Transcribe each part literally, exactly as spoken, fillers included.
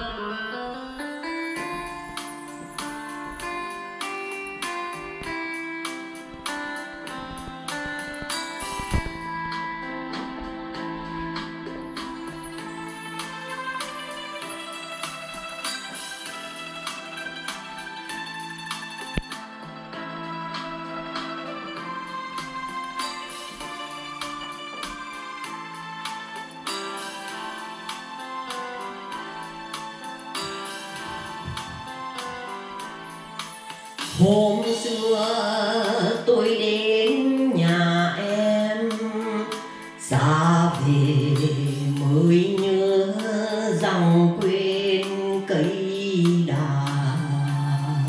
Hôm xưa tôi đến nhà em, xa về mới nhớ rằng quên cây đàn.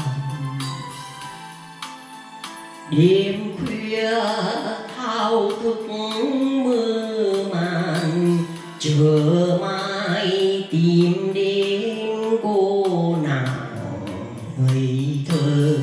Đêm khuya thao thức mơ màng, chờ mai tìm đến cô nàng ngây thơ.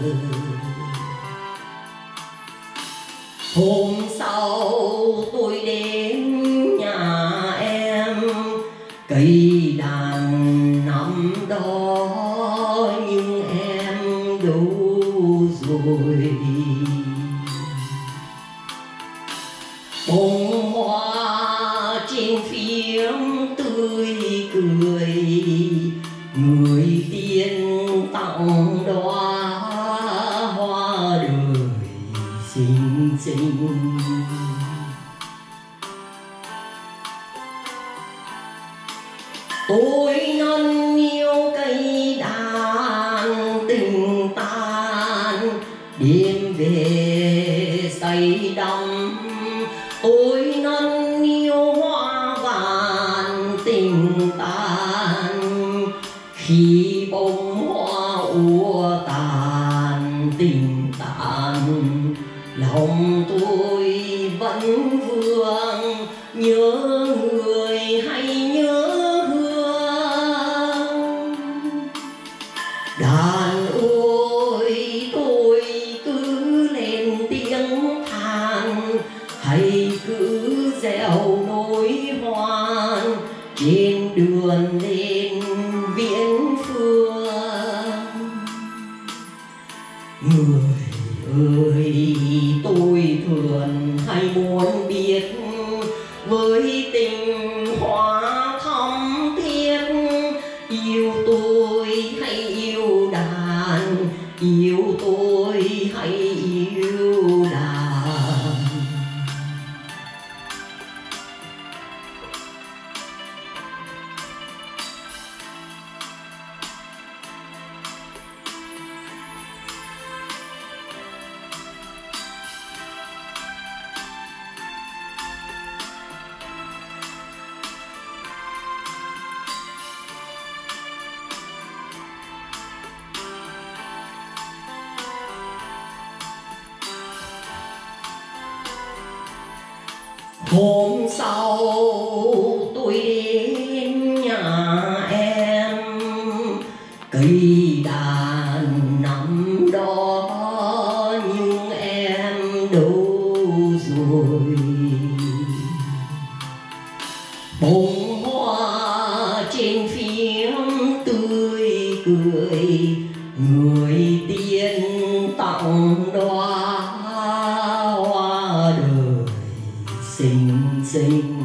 Hôm sau tôi đến nhà em, cây đàn nằm đó nhưng em đâu rồi. Bông hoa trên phiếm tươi cười, người tiên tặng đóa hoa đời xinh xinh. Tôi non yêu cây đàn tình tan, đêm về say đắm. Tôi non yêu hoa vàng tình tan, khi bông hoa úa tàn tình tàn. Lòng tôi vẫn vương nhớ người hay nhớ hương. Đàn ôi tôi cứ lên tiếng than, hay cứ reo nỗi hoan trên đường lên viễn phương. Người ơi tôi thường hay muốn biết, với tình hoa thắm thiết, yêu tôi hay yêu đàn, yêu tôi hay yêu đàn. Hôm sau tôi đến nhà em, cây đàn nằm đó nhưng em đâu rồi. Bông hoa trên phiếm tươi cười, người tiên tặng đóa hoa đời xinh xinh.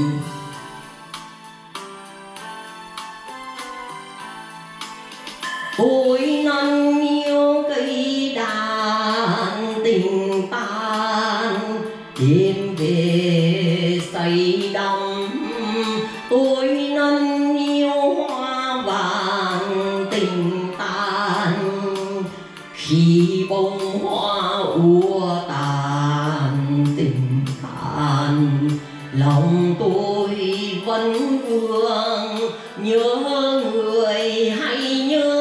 Tôi non yêu cây đàn tình tan, đêm về say đắm. Tôi non yêu hoa vàng tình tan, khi bông hoa úa tàn tình tàn. Lòng tôi vẫn vương nhớ người hay nhớ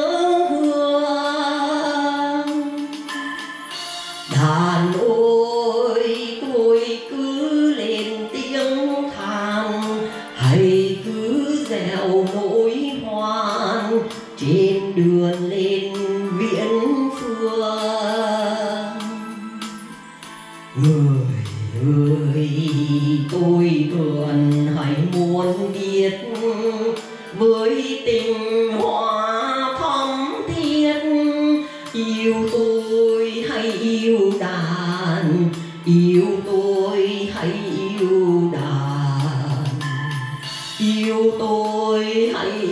hương. Đàn ôi tôi cứ lên tiếng than, hay cứ reo nỗi hoan trên đường lên viễn phương. Người ơi tôi thường hay muốn biết, với tình hoa thắm thiết. Yêu tôi hay yêu đàn, yêu tôi hay yêu đàn, yêu tôi hay